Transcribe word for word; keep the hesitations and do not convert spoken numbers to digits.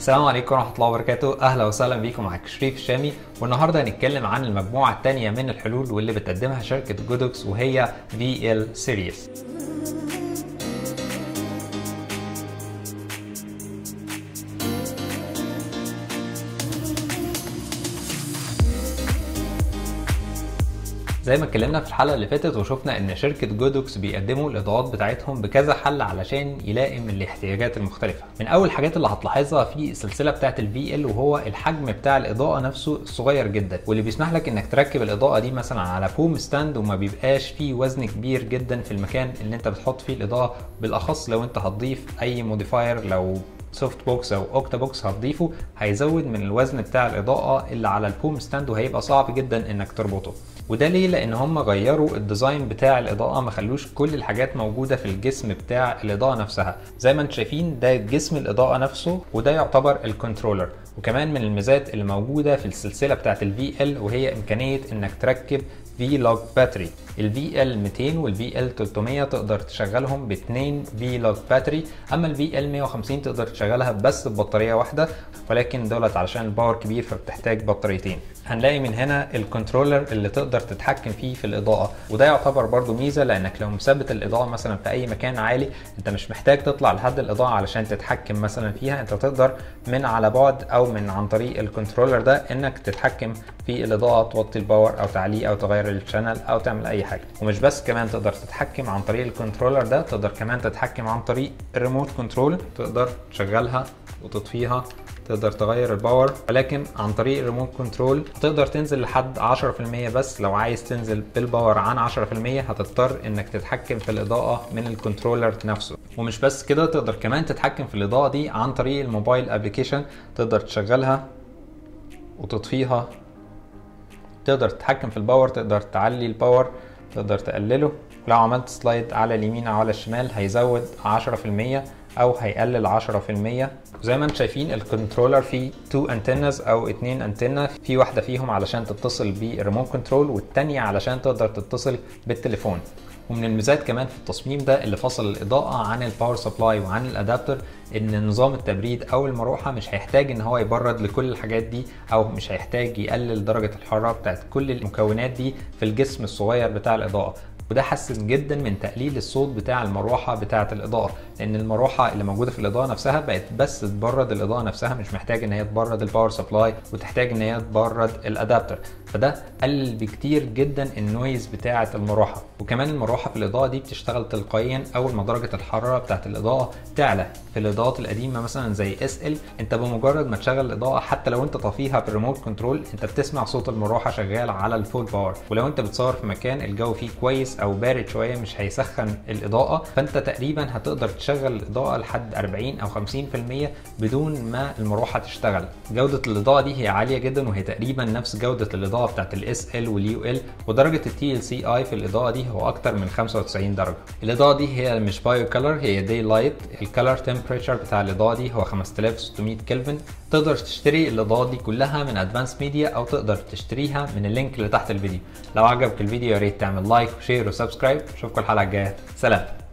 السلام عليكم ورحمة الله وبركاته. أهلا وسهلا بيكم. معاك شريف الشامي، والنهاردة هنتكلم عن المجموعة الثانية من الحلول واللي بتقدمها شركة جودوكس وهي في إل سيريز. زي ما اتكلمنا في الحلقه اللي فاتت وشفنا ان شركه جودوكس بيقدموا الاضاءات بتاعتهم بكذا حل علشان يلائم الاحتياجات المختلفه. من اول الحاجات اللي هتلاحظها في السلسله بتاعه الفي ال وهو الحجم بتاع الاضاءه نفسه الصغير جدا، واللي بيسمح لك انك تركب الاضاءه دي مثلا على فوم ستاند وما بيبقاش فيه وزن كبير جدا في المكان اللي انت بتحط فيه الاضاءه، بالاخص لو انت هتضيف اي موديفاير، لو سوفت بوكس او اوكتا بوكس هتضيفه هيزود من الوزن بتاع الاضاءه اللي على الفوم ستاند وهيبقى صعب جدا انك تربطه. وده ليه؟ لان هم غيروا الديزاين بتاع الاضاءه، ما خلوش كل الحاجات موجوده في الجسم بتاع الاضاءه نفسها. زي ما انتم شايفين ده جسم الاضاءه نفسه، وده يعتبر الكنترولر. وكمان من الميزات اللي موجوده في السلسله بتاعه الفي ال وهي امكانيه انك تركب في لوج باتري. الفي ال مئتين والفي ال ثلاثمية تقدر تشغلهم باثنين في لوج باتري، اما الفي ال مئة وخمسين تقدر تشغلها بس ببطاريه واحده، ولكن دولت علشان الباور كبير فبتحتاج بطاريتين. هنلاقي من هنا الكنترولر اللي تقدر تتحكم فيه في الاضاءه، وده يعتبر برضو ميزه لانك لو مثبت الاضاءه مثلا في اي مكان عالي انت مش محتاج تطلع لحد الاضاءه علشان تتحكم مثلا فيها، انت تقدر من على بعد او من عن طريق الكنترولر ده انك تتحكم في الاضاءه، توطي الباور او تعليه او تغير الشانل او تعمل اي حاجه. ومش بس كمان تقدر تتحكم عن طريق الكنترولر ده، تقدر كمان تتحكم عن طريق الريموت كنترول، تقدر تشغلها وتطفيها، تقدر تغير الباور، ولكن عن طريق الريموت كنترول تقدر تنزل لحد عشرة في المية بس. لو عايز تنزل بالباور عن عشرة في المية هتضطر انك تتحكم في الاضاءه من الكنترولر نفسه. ومش بس كده، تقدر كمان تتحكم في الاضاءه دي عن طريق الموبايل ابلكيشن، تقدر تشغلها وتطفيها، تقدر تتحكم في الباور، تقدر تعلي الباور، تقدر تقلله. لو عملت سلايد على اليمين او على الشمال هيزود عشرة في المية او هيقلل عشرة في المية. زي ما انتم شايفين الكنترولر فيه تو انتنز او اتنين انتنة، في واحده فيهم علشان تتصل بالريموت كنترول والتانية علشان تقدر تتصل بالتليفون. ومن الميزات كمان في التصميم ده اللي فصل الاضاءه عن الباور سبلاي وعن الادابتر ان نظام التبريد او المروحه مش هيحتاج ان هو يبرد لكل الحاجات دي، او مش هيحتاج يقلل درجه الحراره بتاعت كل المكونات دي في الجسم الصغير بتاع الاضاءه. وده حسن جدا من تقليل الصوت بتاع المروحه بتاعه الاضاءه، لان المروحه اللي موجوده في الاضاءه نفسها بقت بس تبرد الاضاءه نفسها، مش محتاج ان هي تبرد الباور سبلاي وتحتاج ان هي تبرد الادابتر. فده قلل بكتير جدا النويز بتاعه المروحه. وكمان المروحه في الاضاءه دي بتشتغل تلقائيا اول ما درجه الحراره بتاعه الاضاءه تعلى. في الاضاءات القديمه مثلا زي اس ال انت بمجرد ما تشغل الاضاءه حتى لو انت طافيها بالريموت كنترول انت بتسمع صوت المروحه شغال على الفول باور. ولو انت بتصور في مكان الجو فيه كويس او بارد شويه مش هيسخن الاضاءه، فانت تقريبا هتقدر تشغل الاضاءه لحد أربعين او خمسين في المية بدون ما المروحه تشتغل. جوده الاضاءه دي هي عاليه جدا، وهي تقريبا نفس جوده الاضاءه بتاعت الاس ال واليو ال. ودرجه التي ال سي اي في الاضاءه دي هو اكتر من خمسة وتسعين درجه. الاضاءه دي هي مش بايو كلر، هي داي لايت. الكلر تمبريتشر بتاع الاضاءه دي هو خمسة آلاف وستمية كلفن. تقدر تشتري الاضاءات دي كلها من ادفانس ميديا او تقدر تشتريها من اللينك اللي تحت الفيديو. لو عجبك الفيديو يا ريت تعمل لايك وشير وسبسكرايب. اشوفكم الحلقه الجايه، سلام.